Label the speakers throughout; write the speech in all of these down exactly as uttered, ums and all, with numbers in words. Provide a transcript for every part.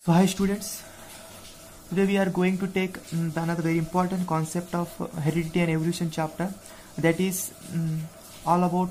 Speaker 1: So hi students, today we are going to take um, another very important concept of uh, heredity and evolution chapter, that is um, all about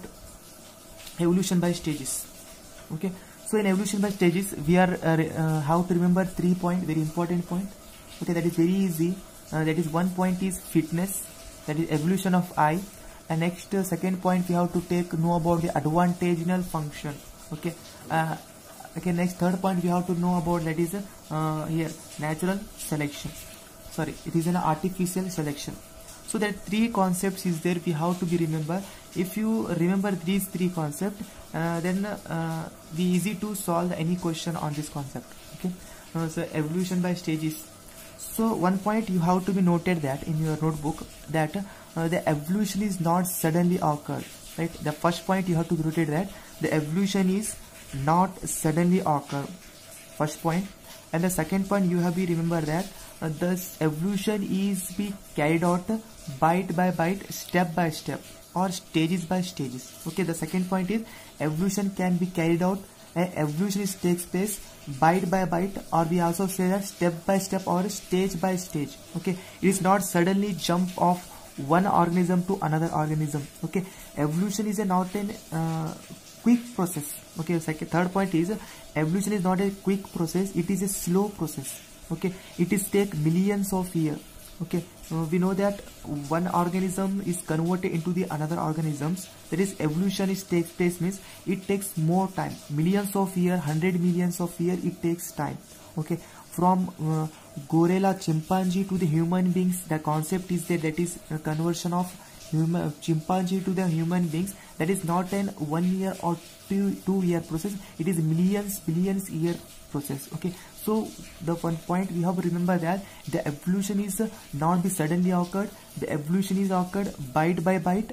Speaker 1: evolution by stages. Okay, so in evolution by stages we are uh, uh, have to remember three point, very important point. Okay, that is very easy. Uh, that is one point is fitness, that is evolution of I, and next uh, second point we have to take know about the advantageal function. Okay. Uh, Okay, next third point we have to know about, that is uh, here natural selection. Sorry, it is an artificial selection. So that three concepts is there we have to be remember. If you remember these three concepts, uh, then uh, be easy to solve any question on this concept. Okay, uh, so evolution by stages. So one point you have to be noted that in your notebook, that uh, the evolution is not suddenly occurred. Right, the first point you have to be noted that the evolution is not suddenly occur, first point. And the second point you have to remember that uh, this evolution is be carried out bite by bite, step by step, or stages by stages. Okay, the second point is evolution can be carried out, uh, evolution is takes place bite by bite, or we also say that step by step or stage by stage. Okay, it is not suddenly jump off one organism to another organism. Okay, evolution is a not an uh, quick process. Okay, second third point is uh, evolution is not a quick process, it is a slow process. Okay, it is take millions of years. Okay, uh, we know that one organism is converted into the another organisms, that is evolution is takes place means it takes more time, millions of years, hundred millions of years it takes time. Okay, from uh, gorilla, chimpanzee to the human beings, the concept is there, that is a conversion of human chimpanzee to the human beings, that is not an one year or two two year process, it is millions billions year process. Okay, so the one point we have to remember that the evolution is uh, not be suddenly occurred, the evolution is occurred bite by bite,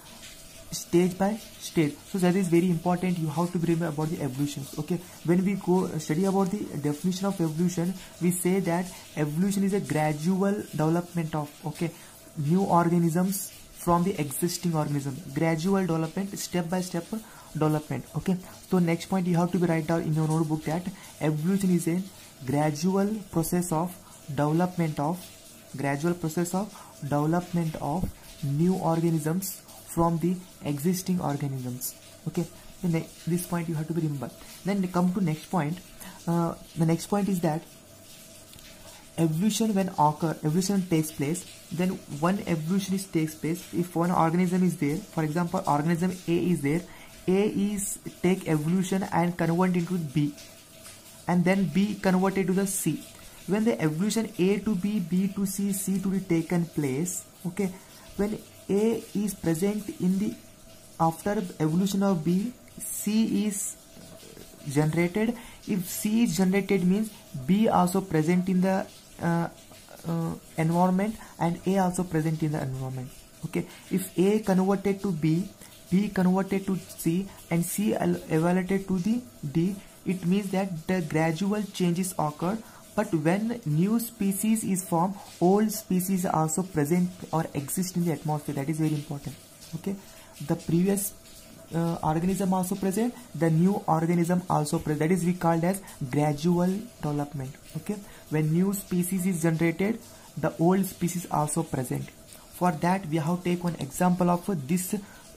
Speaker 1: stage by stage. So that is very important, you have to remember about the evolutions. Okay, when we go study about the definition of evolution, we say that evolution is a gradual development of, okay, new organisms from the existing organism, gradual development, step by step development. Okay, so next point you have to be write down in your notebook that evolution is a gradual process of development of gradual process of development of new organisms from the existing organisms. Okay, then this point you have to be remember. Then come to next point. Uh, the next point is that evolution when occur evolution takes place, then one evolution is takes place if one organism is there. For example, organism A is there, A is take evolution and convert into B, and then B converted to the C. When the evolution A to B, B to C, C to be taken place, okay, when A is present in the after evolution of B, C is generated. If C is generated means B also present in the uh, uh, environment and A also present in the environment. Okay, if A converted to B, B converted to C, and C evaluated to the D, it means that the gradual changes occur. But when new species is formed, old species are also present or exist in the atmosphere. That is very important. Okay, the previous uh, organism also present, the new organism also present. That is we called as gradual development. Okay, when new species is generated, the old species also present. For that we have to take one example of uh, this uh,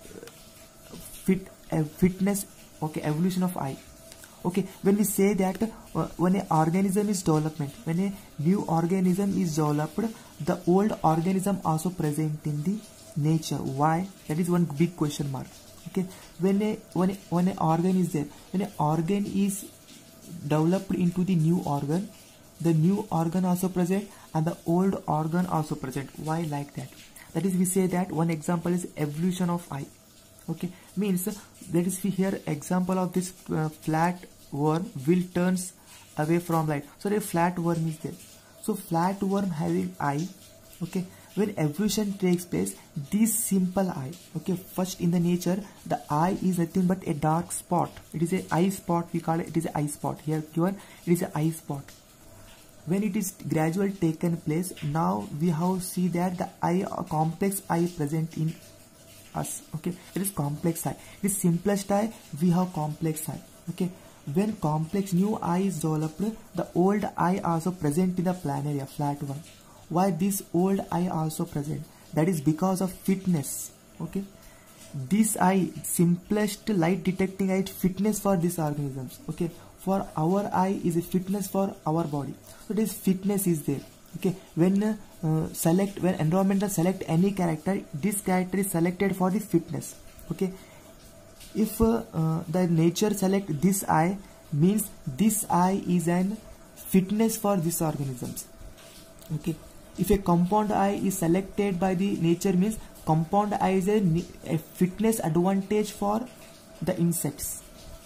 Speaker 1: fit uh, fitness. Okay, evolution of I. Okay, when we say that uh, when an organism is development, when a new organism is developed, the old organism also present in the nature. Why? That is one big question mark. Okay, when a when a, when an organ is there, when an organ is developed into the new organ, the new organ also present and the old organ also present. Why like that? That is we say that one example is evolution of I. Okay, means that is we hear example of this uh, flat worm will turns away from light. So the flat worm is there. So flat worm having eye. Okay, when evolution takes place, this simple eye. Okay, first in the nature the eye is nothing but a dark spot. It is a eye spot. We call it. It is a eye spot. Here given it is a eye spot. When it is gradual taken place, now we have see that the eye, a complex eye present in us. Okay, it is complex eye. It is simplest eye, we have complex eye. Okay, when complex new eye is developed, the old eye also present in the planaria, flat one. Why this old eye also present? That is because of fitness. Okay, this eye, simplest light detecting eye, fitness for these organisms. Okay, for our eye is a fitness for our body. So this fitness is there. Okay, when uh, select when environmental select any character, this character is selected for the fitness. Okay, if uh, uh, the nature select this eye, means this eye is an fitness for these organisms. Okay, if a compound eye is selected by the nature, means compound eye is a, a fitness advantage for the insects.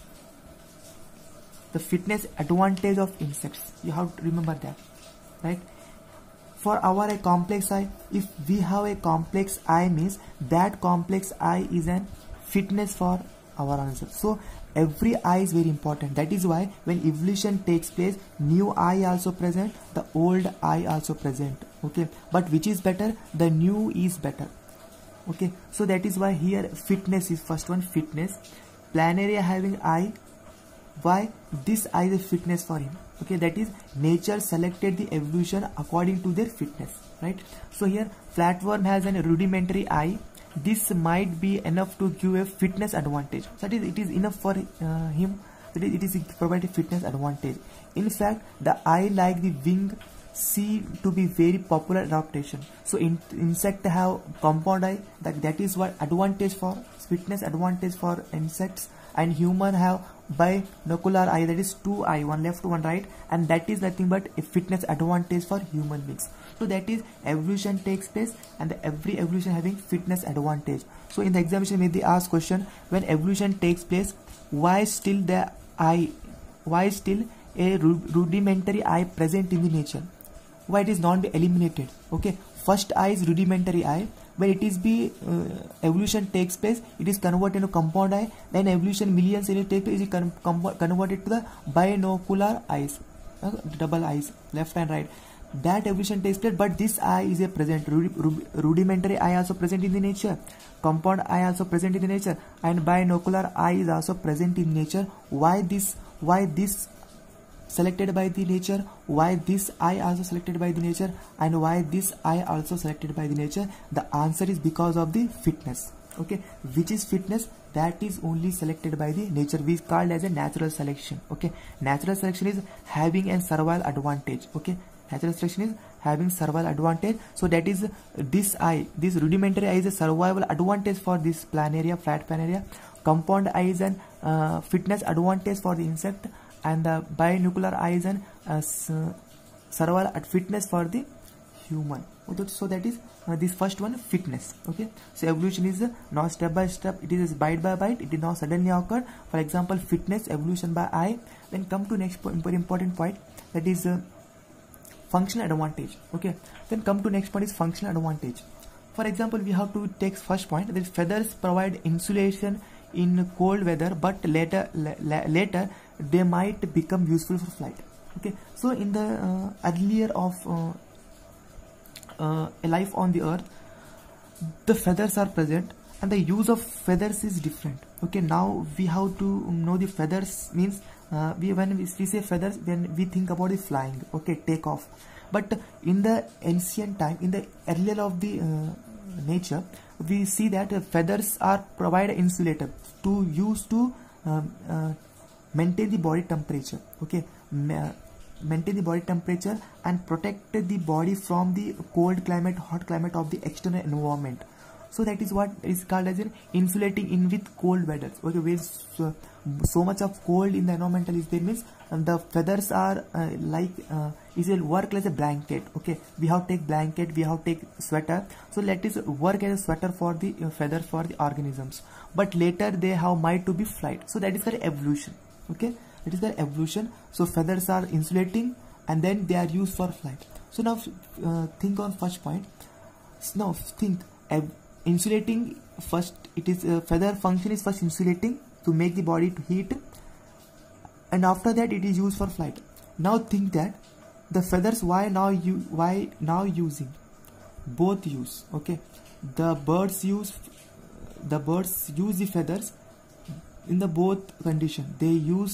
Speaker 1: The fitness advantage of insects, you have to remember that, right? For our a complex eye, if we have a complex eye, means that complex eye is an fitness for our answer. So every eye is very important. That is why when evolution takes place, new eye also present, the old eye also present. Okay, but which is better? The new is better. Okay, so that is why here fitness is first one, fitness. Planaria having eye. Why? This eye is a fitness for him. Okay, that is nature selected the evolution according to their fitness, right? So here flatworm has a rudimentary eye. This might be enough to give a fitness advantage. That is, it is enough for uh, him. That is, it is provide a fitness advantage. In fact, the eye like the wing see to be very popular adaptation. So in, insect have compound eye. That that is what advantage for fitness advantage for insects, and human have binocular eye, that is two eye, one left one right, and that is nothing but a fitness advantage for human beings. So that is evolution takes place, and the every evolution having fitness advantage. So in the examination may they ask question, when evolution takes place, why still the eye, why still a rudimentary eye present in the nature? Why it is not be eliminated? Okay, first eye is rudimentary eye. When it is be uh, evolution takes place, it is converted into compound eye. Then evolution millions years take place, is converted to the binocular eyes, uh, double eyes, left and right. That evolution takes place, but this eye is a present rud rud rudimentary eye also present in the nature, compound eye also present in the nature, and binocular eye is also present in nature. Why this? Why this? Selected by the nature, why this eye also selected by the nature, and why this eye also selected by the nature? The answer is because of the fitness. Okay, which is fitness? That is only selected by the nature, which is called as a natural selection. Okay, natural selection is having a survival advantage. Okay, natural selection is having survival advantage. So that is this eye, this rudimentary eye is a survival advantage for this planaria, flat planaria. Compound eye is an uh, fitness advantage for the insect, and the binocular eye is an uh, survival at fitness for the human. So that is uh, this first one, fitness. Okay, so evolution is uh, not step by step, it is bite by bite, it did not suddenly occur. For example, fitness, evolution by eye. Then come to next point, very important point, that is uh, functional advantage. Okay, then come to next point is functional advantage. For example, we have to take first point, that feathers provide insulation in cold weather, but later la later they might become useful for flight. Okay, so in the uh, earlier of uh, uh, a life on the earth, the feathers are present, and the use of feathers is different. Okay, now we have to know the feathers means uh, we when we, we say feathers, then we think about the flying. Okay, take off. But in the ancient time, in the earlier of the uh, nature, we see that uh, feathers are provide insulator to use to um, uh, maintain the body temperature. Okay, Ma maintain the body temperature and protect the body from the cold climate, hot climate of the external environment. So that is what is called as an insulating in with cold weather. Okay, where so, so much of cold in the environmental is there, means and the feathers are uh, like uh, is a work as a blanket. Okay, we have take blanket, we have take sweater, so let us work as a sweater for the uh, feather for the organisms, but later they have might to be flight. So that is the evolution. Okay, it is the evolution. So feathers are insulating, and then they are used for flight. So now uh, think on first point. Now think uh, insulating first, it is uh, feather function is first insulating to make the body to heat, and after that it is used for flight. Now think that the feathers, why now you why now using both use. Okay, the birds use the birds use the feathers in the both condition. They use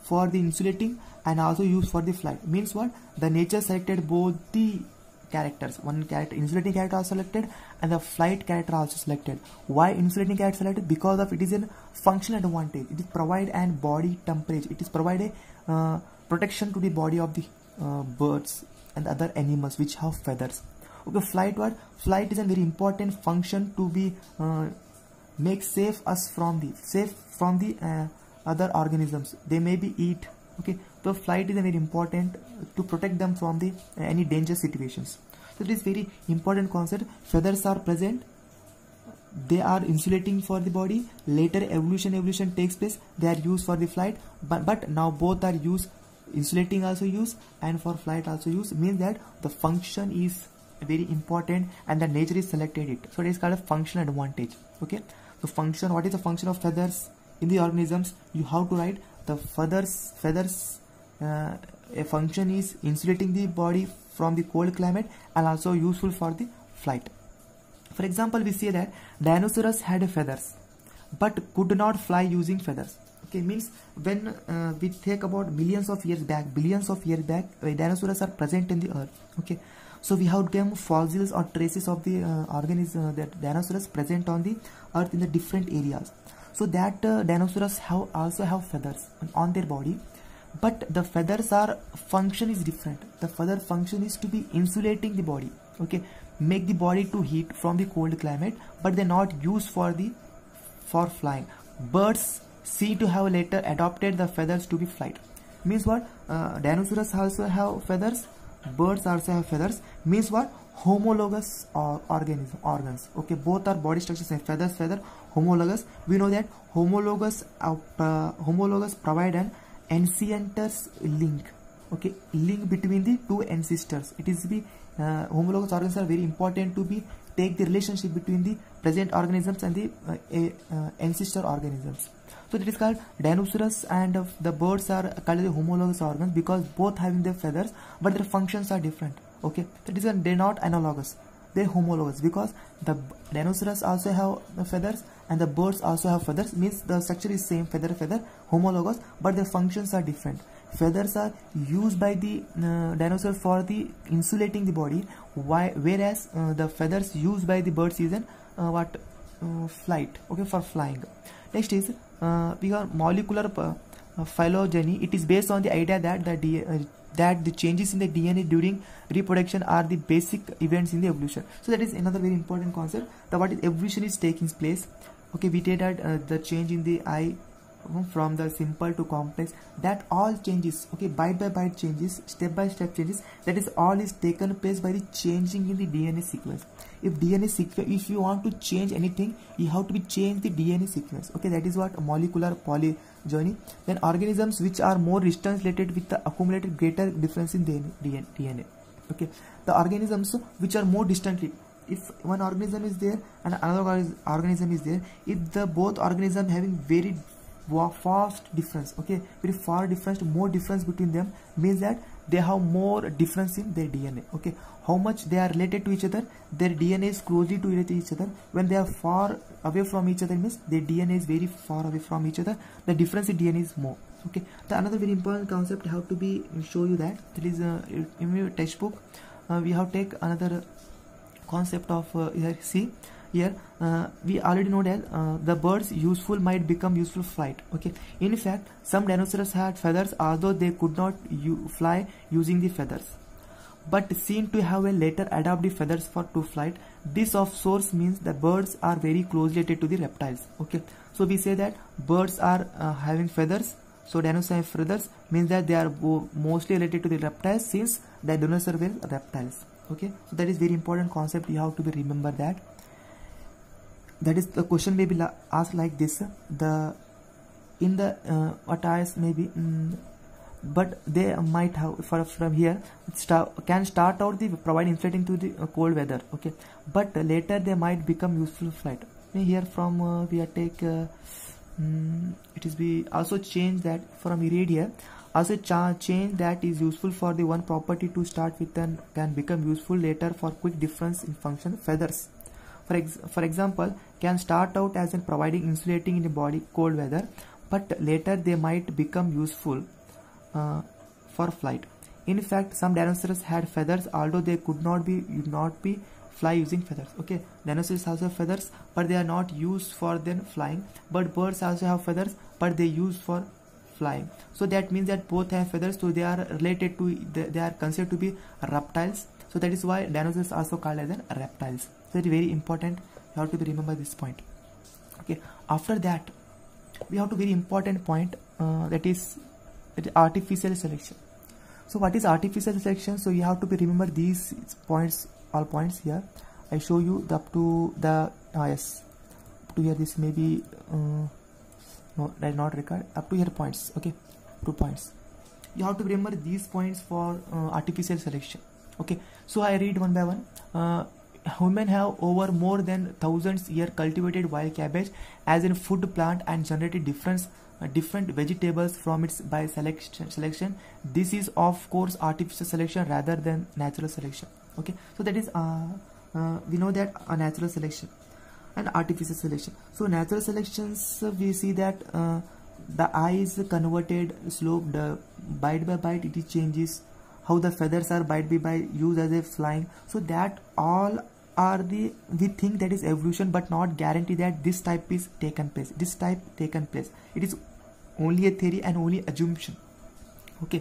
Speaker 1: for the insulating and also used for the flight. Means what? The nature selected both the characters. One character, insulating character also selected, and the flight character also selected. Why insulating character selected? Because of it is a functional advantage. It is provide and body temperature. It is provide a uh, protection to the body of the uh, birds and other animals which have feathers. Okay, flight what? Flight is a very important function to be uh, make safe us from the safe from the uh, other organisms. They may be eat. Okay, so flight is a very important to protect them from the uh, any danger situations. So this very important concept. Feathers are present. They are insulating for the body. Later evolution evolution takes place. They are used for the flight. But but now both are used. Insulating also used and for flight also used. Means that the function is very important and the nature is selected it. So it is called a functional advantage. Okay. So function. What is the function of feathers in the organisms? You have to write the feathers. Feathers. Uh, a function is insulating the body from the cold climate and also useful for the flight. For example, we say that dinosaurs had feathers but could not fly using feathers. Okay, means when uh, we think about millions of years back, billions of years back, uh, dinosaurs are present in the earth. Okay, so we have them fossils or traces of the uh, organism uh, that dinosaurs present on the earth in the different areas. So that uh, dinosaurs have also have feathers on their body, but the feathers are function is different. The feather function is to be insulating the body. Okay, make the body to heat from the cold climate, but they're not used for the for flying. Birds seem to have later adopted the feathers to be flight. Means what? Uh, dinosaurs also have feathers. Birds also have feathers. Means what? Homologous or organism organs. Okay, both are body structures and feathers, feather, homologous. We know that homologous uh, uh, homologous provide an ancestors link. Okay, link between the two ancestors. It is the uh, homologous organs are very important to be take the relationship between the present organisms and the uh, uh, ancestor organisms. So that is called dinosaurs and uh, the birds are called the homologous organs because both having their feathers, but their functions are different. Okay, that is they're not analogous. They're homologous because the dinosaurs also have feathers and the birds also have feathers. Means the structure is same, feather feather, homologous, but their functions are different. Feathers are used by the uh, dinosaur for the insulating the body, why, whereas uh, the feathers used by the birds is an uh, what uh, flight. Okay, for flying. Next is uh, we got molecular uh, phylogeny. It is based on the idea that the D uh, that the changes in the D N A during reproduction are the basic events in the evolution. So that is another very important concept. The what is evolution is taking place. Okay, we did that uh, the change in the eye from the simple to complex, that all changes, okay, byte by byte changes, step by step changes, that is all is taken place by the changing in the D N A sequence. If D N A sequence, if you want to change anything, you have to be change the D N A sequence. Okay, that is what molecular polygeny. Then organisms which are more distance related with the accumulated greater difference in D N A. Okay, the organisms which are more distantly, if one organism is there and another organism is there, if the both organisms having very fast difference, okay, very far difference, more difference between them, means that they have more difference in their D N A. Okay, how much they are related to each other, their D N A is closely to relate to each other. When they are far away from each other, means their D N A is very far away from each other, the difference in D N A is more. Okay, the another very important concept have to be show you that that is uh, in your textbook uh, we have take another concept of uh, here see here uh, we already know that uh, the birds useful might become useful flight. Okay, in fact some dinosaurs had feathers although they could not fly using the feathers, but seem to have a later adopt the feathers for to flight. This of source means the birds are very closely related to the reptiles. Okay, so we say that birds are uh, having feathers, so dinosaurs have feathers, means that they are mostly related to the reptiles since the dinosaurs were reptiles. Okay, so that is very important concept, you have to be remember that. That is the question may be asked like this, the in the uh, what eyes maybe mm, but they might have for from here start, can start out the provide insulating to the uh, cold weather. Okay, but uh, later they might become useful flight. Here from uh, we are take uh, mm, it is be also change that from iridia, also change that is useful for the one property to start with and can become useful later for quick difference in function. Feathers for ex for example can start out as in providing insulating in the body cold weather, but later they might become useful uh, for flight. In fact, some dinosaurs had feathers, although they could not be not be fly using feathers. Okay, dinosaurs also have feathers, but they are not used for then flying. But birds also have feathers, but they use for flying. So that means that both have feathers, so they are related to, they are considered to be reptiles. So that is why dinosaurs are also called as an reptiles. So it is very important. You have to remember this point. Okay, after that we have to very important point, uh, that is that is artificial selection. So what is artificial selection? So you have to be remember these points, all points here. I show you the up to the uh, yes up to here, this may be uh, no, I not record up to here points. Okay, two points. You have to remember these points for uh, artificial selection. Okay, so I read one by one. Uh, Humans have over more than thousands year cultivated wild cabbage as a food plant and generated different uh, different vegetables from its by selection selection. This is of course artificial selection rather than natural selection. Okay, so that is uh, uh, we know that a uh, natural selection and artificial selection. So natural selections, uh, we see that uh, the eye is converted, sloped, uh, bite by bite it changes, how the feathers are bite by bite used as a flying. So that all are the, we think that is evolution, but not guarantee that this type is taken place, this type taken place. It is only a theory and only assumption. Okay,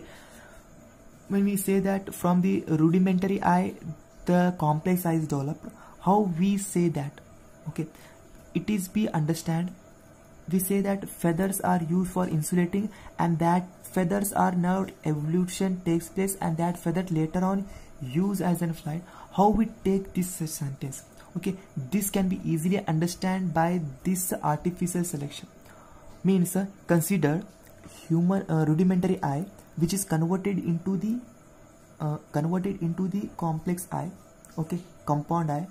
Speaker 1: when we say that from the rudimentary eye the complex eye is developed, how we say that? Okay, it is we understand, we say that feathers are used for insulating, and that feathers are now evolution takes place, and that feather later on used as a flight. How we take this sentence? Okay, this can be easily understand by this artificial selection. Means uh, consider human uh, rudimentary eye which is converted into the uh, converted into the complex eye. Okay, compound eye.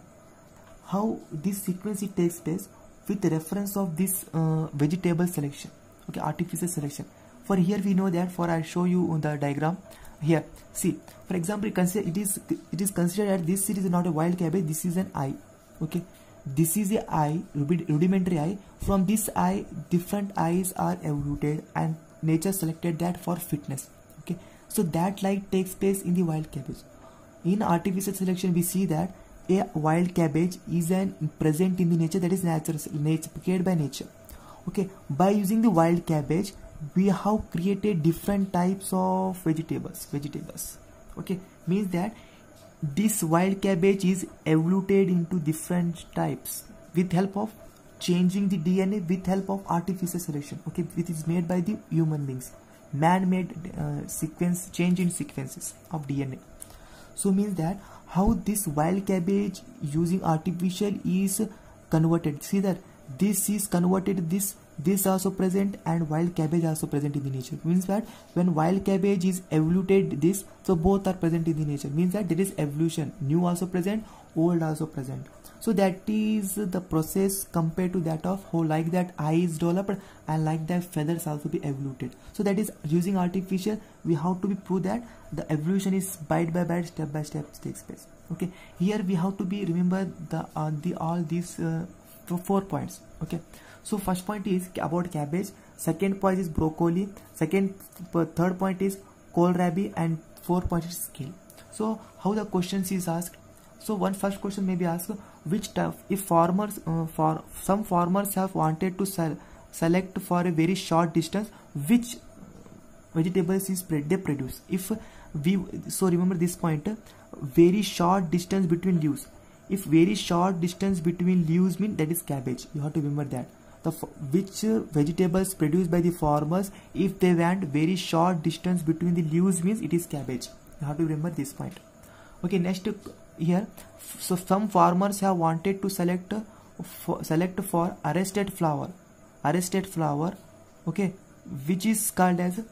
Speaker 1: How this sequence it takes place with reference of this uh, vegetable selection. Okay, artificial selection. For here we know that, for I show you the diagram here. See, for example, consider it is it is considered that this is not a wild cabbage, this is an eye. Okay, this is a eye, rudimentary eye. From this eye different eyes are evolved and nature selected that for fitness. Okay, so that like takes place in the wild cabbage. In artificial selection we see that a wild cabbage is an present in the nature, that is natural nature created by nature. Okay, by using the wild cabbage we have created different types of vegetables vegetables Okay, means that this wild cabbage is evolved into different types with help of changing the D N A, with help of artificial selection. Okay, which is made by the human beings, man-made uh, sequence change in sequences of D N A. So means that how this wild cabbage using artificial is converted. See that this is converted, this this also present, and wild cabbage also present in the nature. Means that when wild cabbage is evolved this, so both are present in the nature. Means that there is evolution, new also present, old also present. So that is the process compared to that of how like that eye is developed and like that feathers also be evolved. So that is using artificial we have to be prove that the evolution is bite by bite, step by step takes place. Okay, here we have to be remember the uh, the all these uh, four points. Okay, so first point is about cabbage, second point is broccoli, second third point is kohlrabi, and fourth point is scale. So how the questions is asked? So one first question may be asked, which type, if farmers uh, for some farmers have wanted to sell select for a very short distance, which vegetables is they produce? If we, so remember this point, very short distance between leaves. If very short distance between leaves mean that is cabbage, you have to remember that. The which uh, vegetables produced by the farmers, if they want very short distance between the leaves means it is cabbage. You have to remember this point. Okay, next here, so some farmers have wanted to select uh, for, select for arrested flower, arrested flower. Okay, which is called as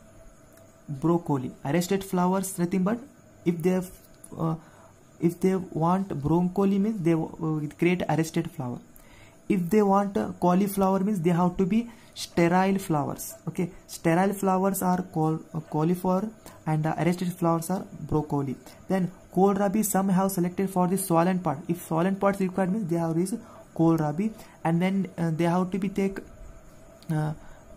Speaker 1: broccoli. Arrested flowers nothing but if they have, uh, if they want broccoli means they uh, create arrested flower. If they want uh, cauliflower means they have to be sterile flowers. Okay, sterile flowers are called uh, cauliflower, and uh, arrested flowers are broccoli. Then kohlrabi some have selected for the swollen part. If swollen parts required means they have this kohlrabi, and then uh, they have to be take uh,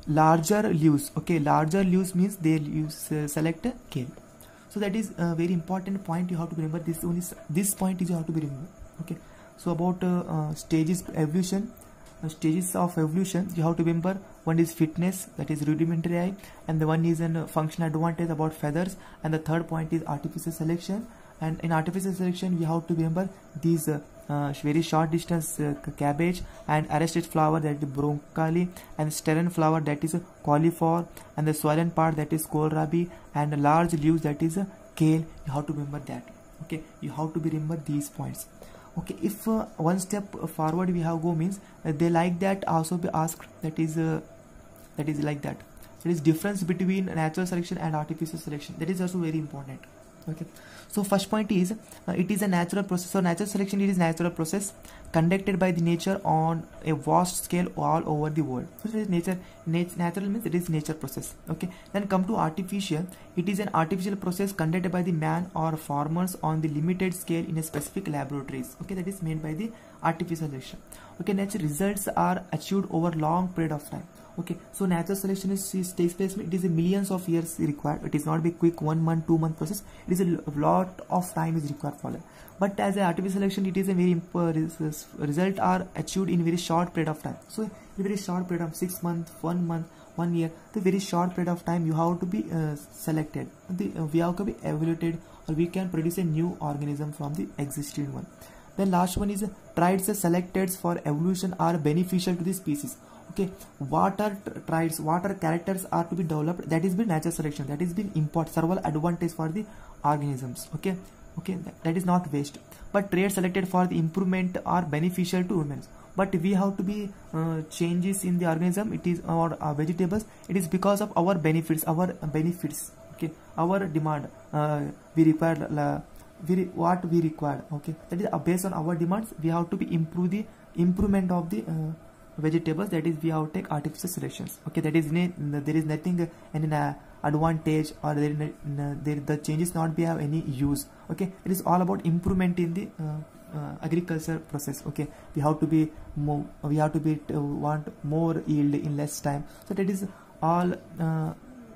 Speaker 1: larger leaves. Okay, larger leaves means they use uh, select a kale. So that is a very important point you have to remember. This only this point is you have to be remember. Okay, so about uh, uh, stages evolution, uh, stages of evolution you have to remember. One is fitness, that is rudimentary eye, and the one is an uh, functional advantage about feathers, and the third point is artificial selection. And in artificial selection we have to remember these uh, uh, very short distance uh, cabbage, and arrested flower, that is broccoli, and sterile flower, that is uh, cauliflower, and the swollen part, that is kohlrabi, and large leaves, that is uh, kale. You have to remember that. Okay, you have to be remember these points. Okay, if uh, one step forward we have go means uh, they like that also be asked, that is uh, that is like that. There is difference between natural selection and artificial selection, that is also very important. Okay, so first point is uh, it is a natural process. So natural selection, it is natural process conducted by the nature on a vast scale all over the world. So it is nature, nat natural means it is nature process. Okay, then come to artificial. It is an artificial process conducted by the man or farmers on the limited scale in a specific laboratories. Okay, that is made by the artificial selection. Okay, natural results are achieved over long period of time. Okay, so natural selection is, is takes place, it is a millions of years required. It is not be quick one month two month process. It is a lot of time is required for that. But as a artificial selection, it is a very uh, result are achieved in very short period of time. So in very short period of six months, one month, one year, the very short period of time you have to be uh, selected. The, uh, we have to be evaluated, or we can produce a new organism from the existing one. Then last one is uh, traits selected for evolution are beneficial to the species. Okay, what are traits, what are characters are to be developed, that is been natural selection, that is been important several advantage for the organisms. Okay, okay, that, that is not waste. But traits selected for the improvement are beneficial to humans. But we have to be uh, changes in the organism, it is our uh, vegetables, it is because of our benefits, our benefits. Okay, our demand, uh, we require uh, we what we require. Okay, that is uh, based on our demands we have to be improve the improvement of the uh, vegetables, that is we have to take artificial selections. Okay, that is there is nothing uh, any uh, advantage, or there, uh, there the changes not be have any use. Okay, it is all about improvement in the uh, uh, agriculture process. Okay, we have to be more, we have to be uh, want more yield in less time. So that is all uh,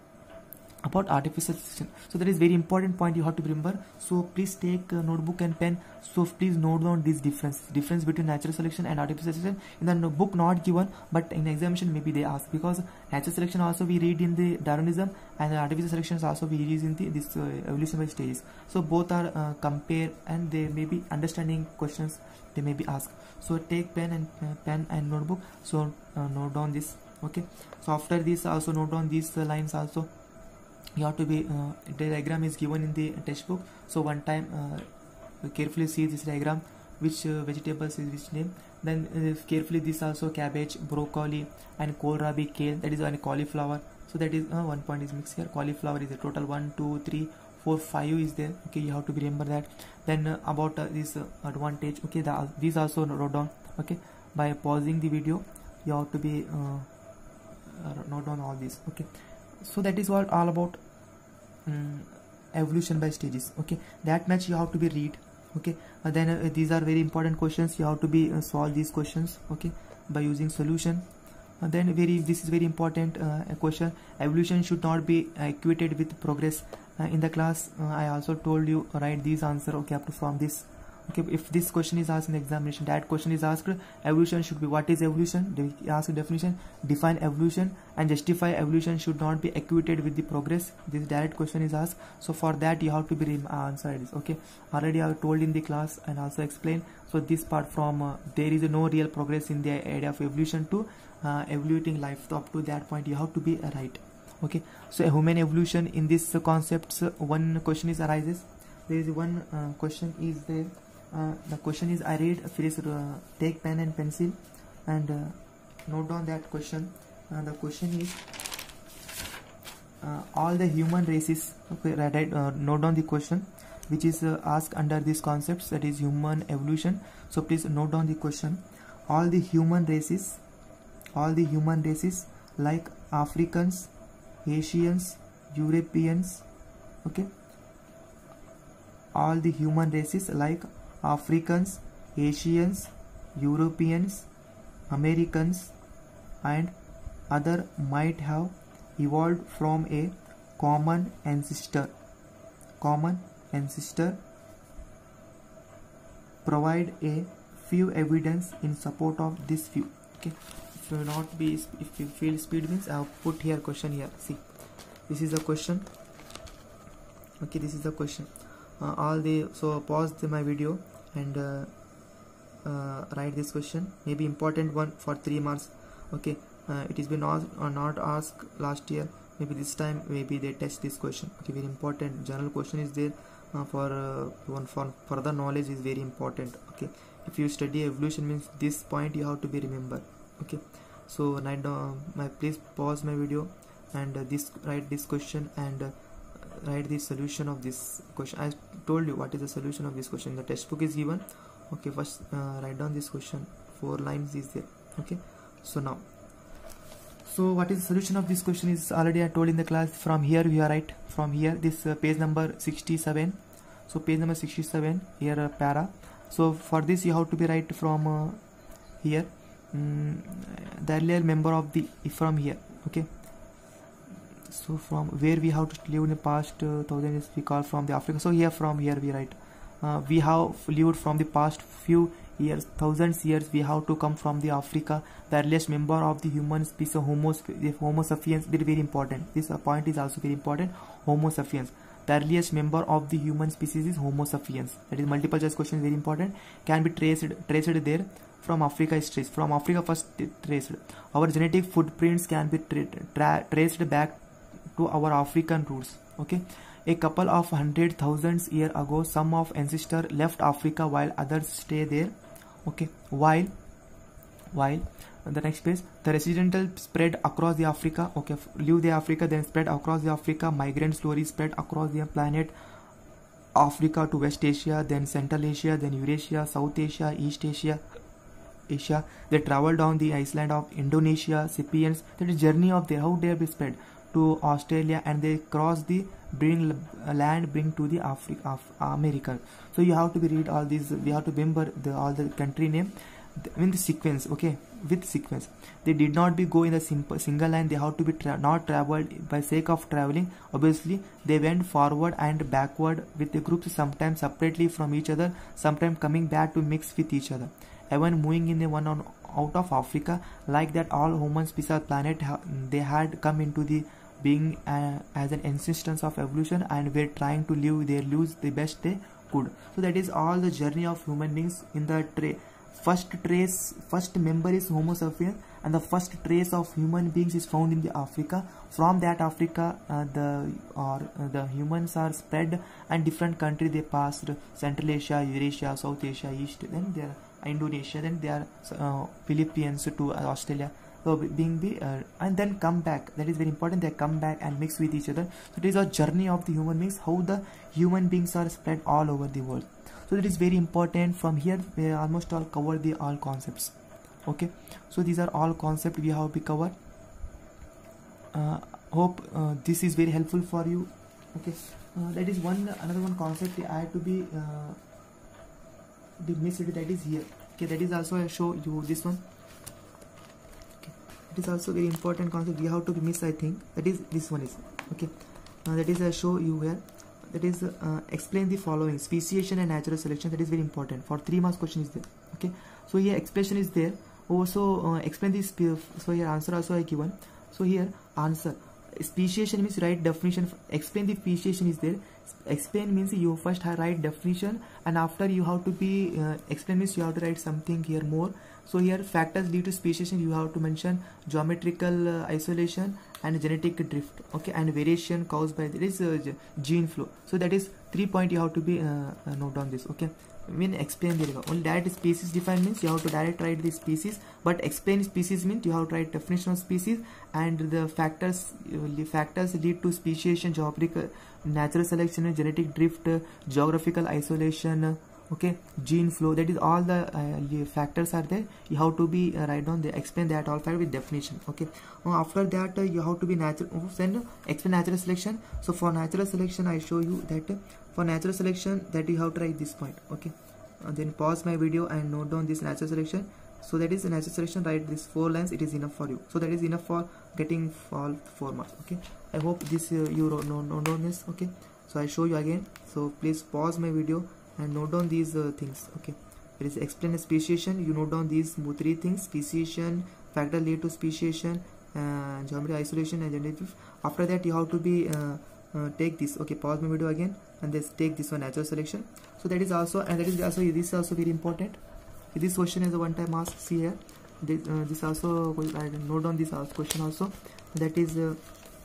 Speaker 1: about artificial selection. So that is very important point you have to remember. So please take a notebook and pen. So please note down this difference difference between natural selection and artificial selection. In the book not given, but in examination maybe they ask, because natural selection also we read in the Darwinism, and the artificial selection also we read in the this uh, evolution by stages. So both are uh, compare, and they may be understanding questions they may be asked. So take pen and uh, pen and notebook. So uh, note down this. Okay, so after this also note down these uh, lines also. You have to be uh, the diagram is given in the textbook. So one time uh, carefully see this diagram, which uh, vegetables is which name. Then uh, carefully this also cabbage, broccoli, and kohlrabi, kale, that is one cauliflower. So that is uh, one point is mixed here. Cauliflower is a total one, two, three, four, five is there. Okay, you have to be remember that. Then uh, about uh, this uh, advantage. Okay, the, these also wrote down. Okay, by pausing the video, you have to be uh, uh, note down all these. Okay, so that is what all about um, evolution by stages. Okay, that much you have to be read. Okay, uh, then uh, these are very important questions. You have to be uh, solve these questions. Okay, by using solution. Uh, then very this is very important uh, a question. Evolution should not be equated with progress. Uh, in the class uh, I also told you write these answer. Okay, up to from this. Okay, if this question is asked in the examination, that question is asked, evolution should be, what is evolution? They ask definition, define evolution, and justify evolution should not be equated with the progress. This direct question is asked. So for that you have to be answered this. Okay, already I have told in the class and also explained. So this part from uh, there is no real progress in the area of evolution to uh, evaluating life. So up to that point you have to be uh, right. Okay, so a human evolution in this uh, concepts uh, one question is arises. There is one uh, question is there. Uh, the question is, I read, please uh, take pen and pencil and uh, note down that question. Uh, the question is, uh, all the human races, okay, right, uh, note down the question which is uh, asked under these concepts, that is human evolution. So please note down the question. All the human races, all the human races like Africans, Asians, Europeans, okay, all the human races like Africans, Asians, Europeans, Americans, and other might have evolved from a common ancestor. Common ancestor provide a few evidence in support of this view. Okay, if you not be if you feel speed means I have put here question here. See, this is the question. Okay, this is the question. Uh, all the so pause the, my video and uh, uh, write this question. Maybe important one for three marks. Okay, uh, it has been asked or not asked last year. Maybe this time maybe they test this question. Okay, very important. General question is there. Uh, for uh, one for further knowledge is very important. Okay, if you study evolution means this point you have to be remember. Okay, so write down my please pause my video and uh, this write this question and uh, write the solution of this question. I told you what is the solution of this question. The textbook is given. Okay, first uh, write down this question. Four lines is there. Okay, so now so what is the solution of this question is already I told in the class. From here we are right from here this uh, page number sixty-seven. So page number sixty-seven here uh, para. So for this you have to be right from uh, here mm, the earlier member of the from here. Okay, so from where we have to live in the past uh, thousand years we call from the Africa. So here from here we write uh, we have lived from the past few years, thousands years we have to come from the Africa. The earliest member of the human species Homo, Homo sapiens, very very important. This uh, point is also very important. Homo sapiens. The earliest member of the human species is Homo sapiens. That is multiple choice question, very important. Can be traced traced there. From Africa is traced. From Africa first traced. Our genetic footprints can be tra tra traced back to our African roots. Okay, a couple of hundred thousands years ago, some of ancestors left Africa while others stay there. Okay, while while the next page, the residential spread across the Africa. Okay, leave the Africa, then spread across the Africa. Migrant slowly spread across the planet Africa to West Asia, then Central Asia, then Eurasia, South Asia, East Asia. Asia. They travel down the island of Indonesia, Sapiens. That is journey of their how they be spread to Australia, and they cross the bring land bring to the Africa of America. So you have to be read all these. We have to remember the all the country name in the sequence. Okay, with sequence. They did not be go in a simple single line. They have to be tra not traveled by sake of traveling. Obviously, they went forward and backward with the groups, sometimes separately from each other, sometimes coming back to mix with each other. Even moving in the one on out of Africa, like that all human species planet ha they had come into the being uh, as an insistence of evolution, and were trying to live their lives the best they could. So that is all the journey of human beings in the tra first trace first member is Homo sapiens, and the first trace of human beings is found in the Africa. From that Africa uh, the or uh, the humans are spread, and different country they passed: Central Asia, Eurasia, South Asia, East, then they are Indonesia, then they are uh, Philippines to uh, Australia. So being be uh, and then come back. That is very important. They come back and mix with each other. So it is a journey of the human beings, how the human beings are spread all over the world. So that is very important. From here we almost all cover the all concepts. Okay, so these are all concepts we have to cover. Uh, hope uh, this is very helpful for you. Okay, uh, that is one another one concept I had to be uh, be missed. That is here. Okay, that is also I show you this one. Okay, it is also very important concept we have to be missed. I think that is this one is okay. Uh, that is I show you here. That is uh, explain the following: speciation and natural selection. That is very important for three marks question is there. Okay, so here expression is there. Also uh, explain this. So here answer also I given. So here answer speciation means write definition. Explain the speciation is there. Explain means you first write definition, and after you have to be uh, explain means you have to write something here more. So here factors lead to speciation, you have to mention geometrical uh, isolation and genetic drift. Okay, and variation caused by there is uh, gene flow. So that is three point you have to be uh, uh, note down this. Okay, when explain there only direct species define means you have to direct write the species, but explain species means you have to write definition of species, and the factors uh, factors lead to speciation, geometrical natural selection, genetic drift, uh, geographical isolation, uh, okay, gene flow. That is all the uh, factors are there. You have to be uh, write down they explain that all factor with definition. Okay, uh, after that uh, you have to be natural uh, then explain natural selection. So for natural selection I show you that uh, for natural selection that you have to write this point. Okay, uh, then pause my video and note down this natural selection. So that is a natural selection. Write this four lines, it is enough for you. So that is enough for getting all four marks. Okay, I hope this uh, you know know know this. Okay, so I show you again. So please pause my video and note down these uh, things. Okay, there is explain speciation. You note down these three things: speciation, factor lead to speciation, uh, geometry isolation, and generative. After that you have to be uh, uh, take this. Okay, pause my video again and let's take this one, natural selection. So that is also, and that is also, this is also very important. This question is a one time ask. See here, this, uh, this also, I note down this question also. That is uh,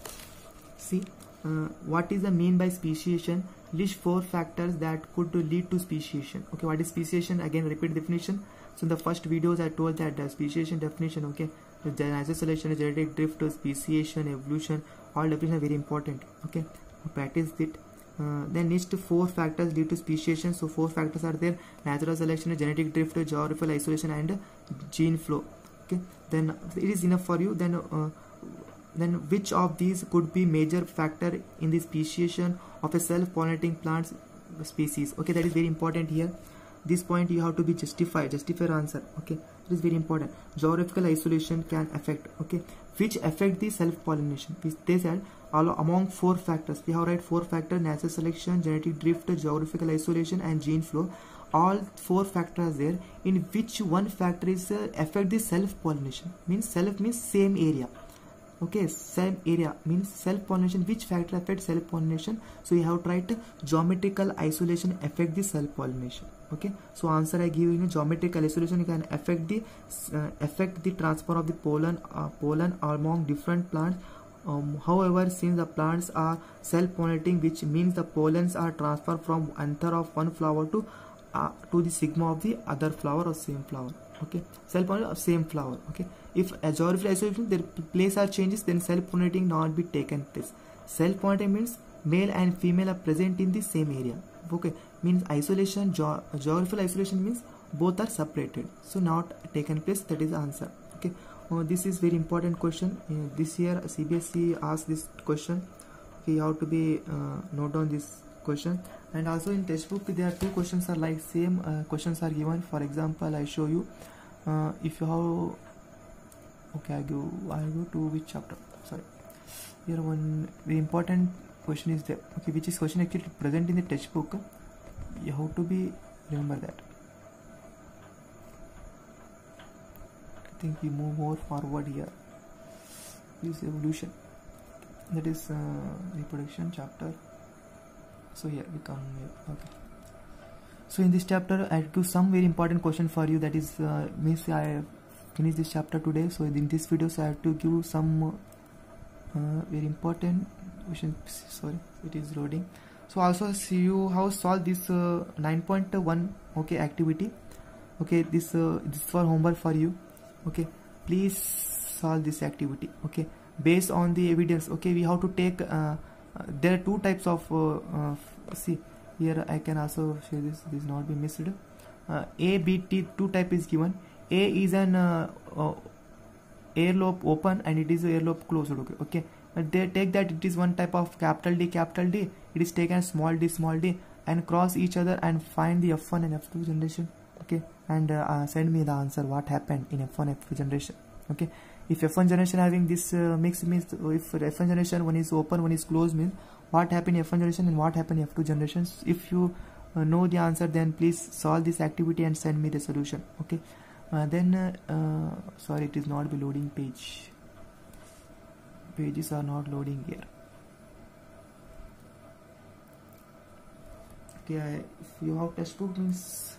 Speaker 1: see uh, what is the mean by speciation? List four factors that could lead to speciation. Okay, what is speciation? Again, repeat definition. So in the first videos I told that the speciation definition. Okay, the natural selection, genetic drift, speciation, evolution, all definition are very important. Okay, practice it. Uh, then next four factors lead to speciation. So four factors are there: natural selection, genetic drift, geographical isolation, and gene flow. Okay, then it is enough for you. Then uh, then which of these could be major factor in the speciation of a self-pollinating plant species? Okay, that is very important here. This point you have to be justify justify your answer. Okay, it is very important. Geographical isolation can affect. Okay, which affect the self-pollination? They said all among four factors. We have write four factors: natural selection, genetic drift, geographical isolation, and gene flow. All four factors there. In which one factor is uh, affect the self-pollination? Means self means same area. Okay, same area means self-pollination. Which factor affects self-pollination? So you have to write geometrical isolation affect the self-pollination. Okay, so answer I give you, geometrical isolation can affect the uh, affect the transfer of the pollen uh, pollen among different plants. Um, however, since the plants are self-pollinating, which means the pollens are transferred from anther of one flower to uh, to the sigma of the other flower or same flower. Okay, self-pollinating of same flower. Okay, if a geographical isolation, their place are changes, then self-pollinating not be taken place. Self-pollinating means male and female are present in the same area. Okay, means isolation, ge geographical isolation means both are separated, so not taken place. That is the answer. Okay, uh, this is very important question. Uh, this year C B S E asked this question. Okay, you have to be uh, note down this question. And also in textbook there are two questions are like same uh, questions are given. For example, I show you uh, if you have. Okay, I go I go to which chapter? Sorry, here one very important question is there. Okay, which is question actually present in the textbook. You have to be remember that. I think we move more forward here. This evolution, that is uh, reproduction chapter. So here we come here. Okay, so in this chapter I do some very important question for you. That is uh, means I finish this chapter today. So in this video, so I have to give some uh, very important question. Sorry, it is loading. So also see you how solve this uh, nine point one okay activity. Okay, this uh, this for homework for you. Okay, please solve this activity. Okay, based on the evidence. Okay, we have to take uh, uh, there are two types of uh, uh, see here I can also share this. This not be missed. uh, A, B, T two type is given. A is an uh, uh, air lobe open and it is air lobe closed. Okay, okay. But they take that it is one type of capital D, capital D. It is taken small d, small d, and cross each other and find the F one and F two generation. Okay, and uh, uh, send me the answer what happened in F one, F two generation. Okay, if F one generation having this uh, mix means if F one generation one is open, one is closed means what happened in F one generation and what happened in F two generations. If you uh, know the answer, then please solve this activity and send me the solution. Okay, uh, then uh, uh, sorry, it is not be loading page. Pages are not loading here. Okay, I, if you have textbook means,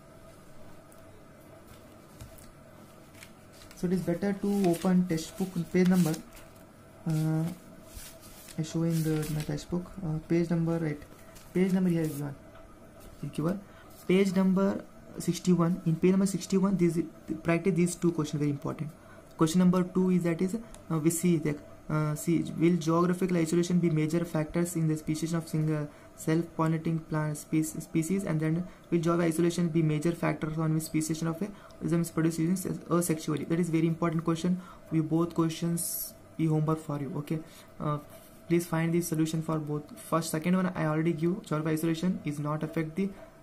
Speaker 1: so it is better to open textbook page number. Uh, I showing the my textbook uh, page number, right? Page number here is given. Given page number sixty-one. In page number sixty-one, this practice these two questions very important. Question number two is that is uh, we see that. Uh, see, will geographical isolation be major factors in the speciation of single self-pollinating plant species, species, and then will geographical isolation be major factors on the speciation of a organism is produced using asexually? That is very important question. We both questions be homework for you. Okay, uh, please find the solution for both. First, second one I already give. Geographical isolation is not affect the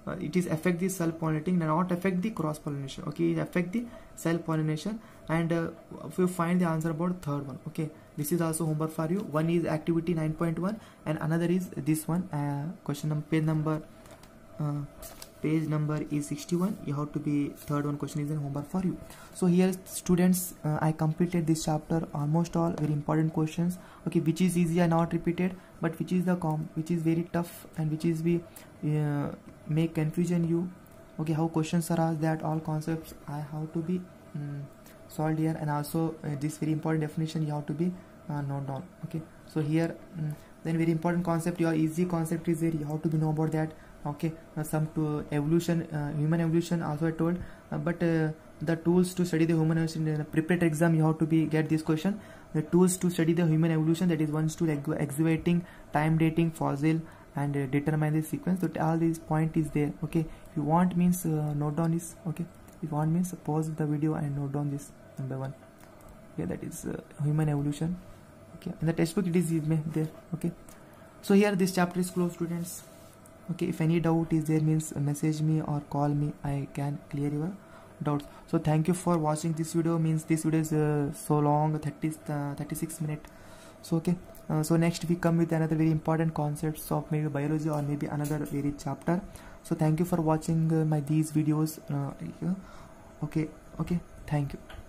Speaker 1: uh, it is affect the self pollinating, not affect the cross pollination. Okay, it affect the self pollination. And uh, if you find the answer about third one, okay, this is also homework for you. One is activity nine point one and another is this one, uh, question number page number uh, page number is sixty-one. You have to be third one question is in homework for you. So here students, uh, I completed this chapter, almost all very important questions, okay, which is easy and not repeated, but which is the com which is very tough and which is be uh, make confusion you. Okay, how questions are asked, that all concepts I have to be um, solved here, and also uh, this very important definition you have to be uh, note down. Okay, so here um, then very important concept, your easy concept is there, you have to be know about that. Okay, uh, some to evolution, uh, human evolution also I told, uh, but uh, the tools to study the human evolution in a preparatory exam, you have to be get this question. The tools to study the human evolution, that is one to excavating, time dating, fossil, and uh, determine the sequence. So all these point is there. Okay, if you want means uh, note down this. Okay, if you want means pause the video and note down this number one. Okay, that is uh, human evolution. Okay, in the textbook it is there. Okay, so here this chapter is closed, students. Okay, if any doubt is there means message me or call me, I can clear your doubts. So thank you for watching this video. Means this video is uh, so long, thirty, uh, thirty-six minutes. So okay, uh, so next we come with another very important concepts of maybe biology or maybe another very chapter. So thank you for watching uh, my these videos. Uh, okay, okay, thank you.